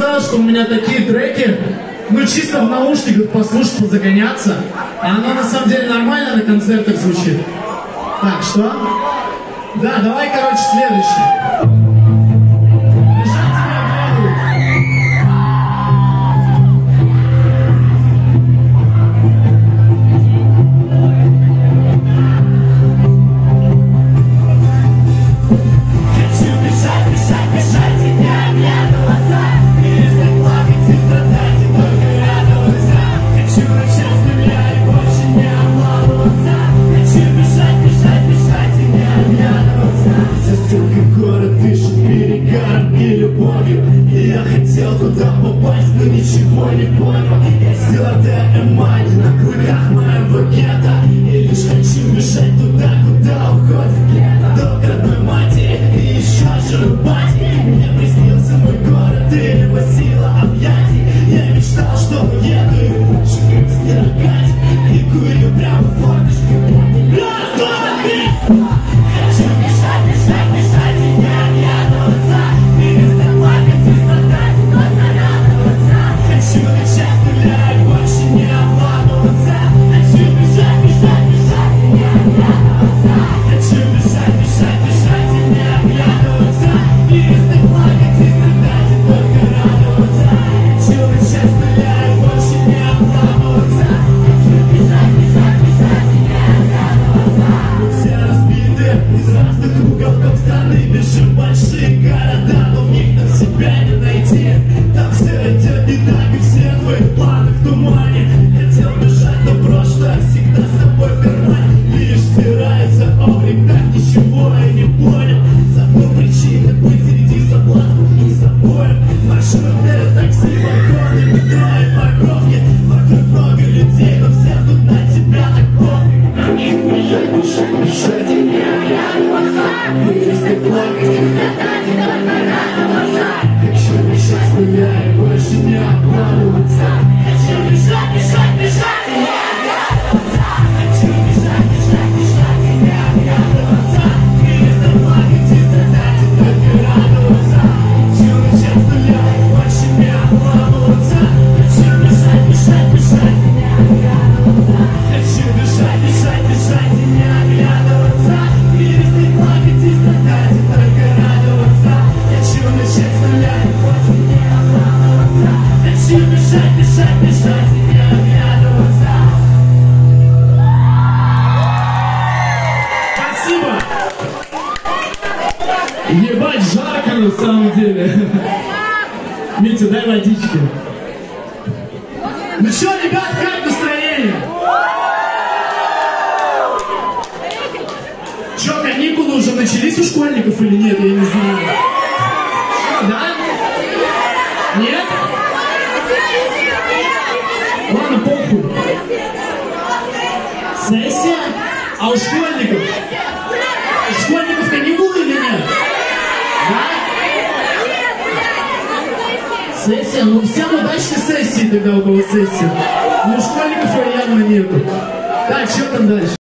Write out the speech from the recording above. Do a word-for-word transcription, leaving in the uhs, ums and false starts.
сказал, что у меня такие треки, ну чисто в наушниках послушать, позагоняться, а оно на самом деле нормально на концертах звучит. Так, что? Да, давай, короче, следующий. Я хотел туда попасть, но ничего не понял. Я стертая эмаль на клыках моего гетто, и лишь хочу бежать туда, куда уходит лето. До родной матери и еще живу бати. Мне приснился мой город и его сила объятий. Я мечтал, что уеду и лучше как стерогать, и курю прямо в форточке. Раз, два, три. Хочу бежать, бежать, бежать и не оглядываться. Хочу начать с нуля и больше не обманываться. Хочу бежать, бежать, бежать и не оглядываться. Хочу бежать, бежать, бежать и не оглядываться. Перестать плакать и страдать и только радоваться. Хочу начать с нуля и больше не обманываться. Хочу бежать, бежать, бежать и не оглядываться. Мы все разбиты из разных уголков страны. Бежим в большие города, но в них нам себя не найти. Там все идет не так, и все твои планы в тумане. Хотел бежать, но прошлое всегда с тобой в кармане. Лишь стирается облик, так ничего и не понял. Забыл причины быть среди соблазнов и забоев. Маршрутные такси, балконы, метро и парковки. Вокруг много людей, но все тут на тебя так пофиг. Хочу бежать, бежать, бежать и не оглядываться. Перестать плакать и страдать и только радоваться. Хочу бежать с нуля и больше не обманываться. Хочу бежать, бежать, бежать и не оглядываться. Хочу бежать, бежать, бежать и не оглядываться. Перестать плакать и страдать и только радоваться. Хочу начать с нуля и больше не обманываться. Хочу бежать, бежать, бежать и не оглядываться. Хочу бежать, бежать, бежать и не оглядываться. Перестать плакать и страдать и только радоваться. Хочу начать с нуля и больше не обманываться. Хочу бежать, бежать, бежать и не оглядываться. Спасибо! Ебать, жарко на самом деле. Митя, дай водички. Ну что, ребят, как настроение? Че, каникулы уже начались у школьников или нет? Я не знаю. Да? Нет? Ладно, похуй. Сессия? А у школьников? У школьников каникулы или нет? Да? Сессия? Ну всем удачной сессии тогда, у кого сессия. Но у школьников ее явно нету. Так, что там дальше?